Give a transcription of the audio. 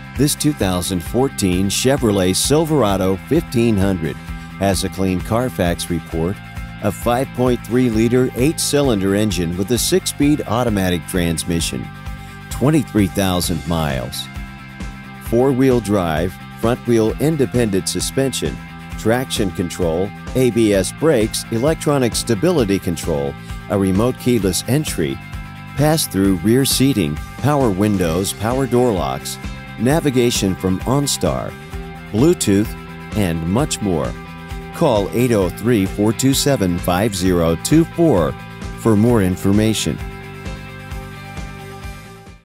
This 2014 Chevrolet Silverado 1500 has a clean Car Fax report, a 5.3-liter 8-cylinder engine with a 6-speed automatic transmission, 23,000 miles, 4-wheel drive, front-wheel independent suspension, traction control, ABS brakes, electronic stability control, a remote keyless entry, pass-through rear seating, power windows, power door locks, navigation from OnStar, Bluetooth, and much more. Call 803-427-5024 for more information.